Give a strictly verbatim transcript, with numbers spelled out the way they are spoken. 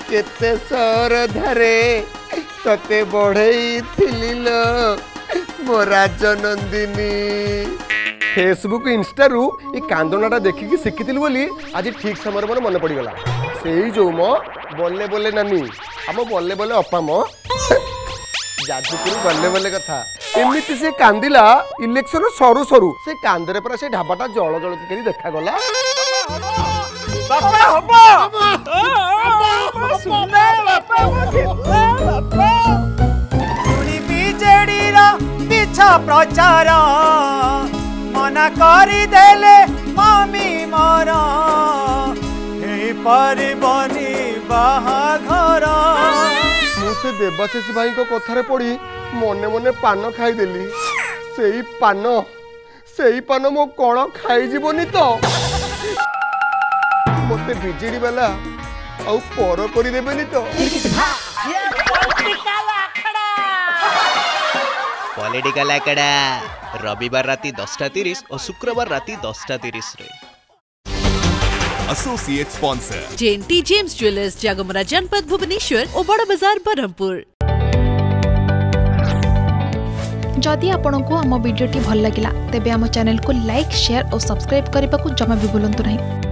केते सरधारे तते बढ़ई थिली लो मो राजनंदिनी। फेसबुक इंस्टा रु ये कांदनाटा देखिकी शिखी बोली आज ठीक समय मोर मन पड़गला से जो मो बोले बोले नानी आम बोले बोले अपा मो जादुपुर बल्ले बल्ले कथा एमती से कांदिला इलेक्शन सरू सरू से कांदरे पर से ढाबाटा जल जल करी देखा गला। बापा हबो सुने बापा बापा पुनी बीजेडी रा पीछा प्रचार मना करी देले मामी मोरा हे परिबनी बाहाघर। मुझे देवाशीष भाई को कथारे पड़ी मने मने पान खाईदेली सेई पान सेई पान मो कण खाई जीवनी तो मते बिजेडी वाला आउ पर करी देबेनी तो। पॉलिटिकल आकड़ा रविवार राति दसटा तीस और शुक्रवार राति दसटा तीस रे। Associate sponsor JNT gems jewellers Jagamara जनपद भुवनेश्वर और बड़ बाजार बरहमपुर। जदि आपंक आम भिडी भल लगा तेब आम चैनल को लाइक शेयर और सब्सक्राइब करने को जमा भी भूलु नहीं।